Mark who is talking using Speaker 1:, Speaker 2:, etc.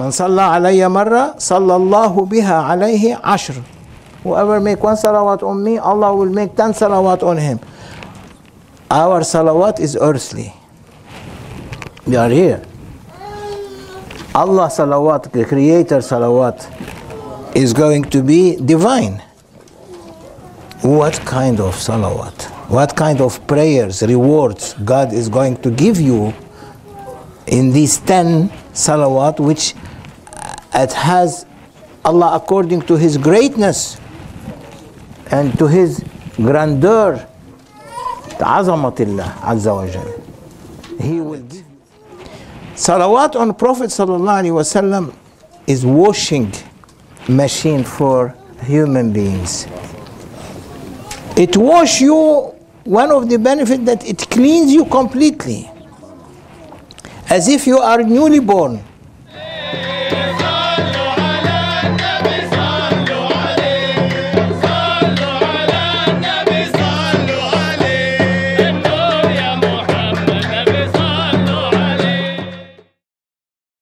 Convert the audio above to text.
Speaker 1: Man salla alayya marra, sallallahu biha alayhi ashr. Whoever make one salawat on me, Allah will make 10 salawat on him. Our salawat is earthly. We are here. Allah salawat, the creator salawat, is going to be divine. What kind of salawat? What kind of prayers, rewards God is going to give you in these 10 salawat, which it has Allah, according to His greatness and to His grandeur, ta'azamatillah azza wa jal. He will give you. Salawat on Prophet sallallahu alaihi wasallam is washing machine for human beings. It washes you, one of the benefits that it cleans you completely, as if you are newly born.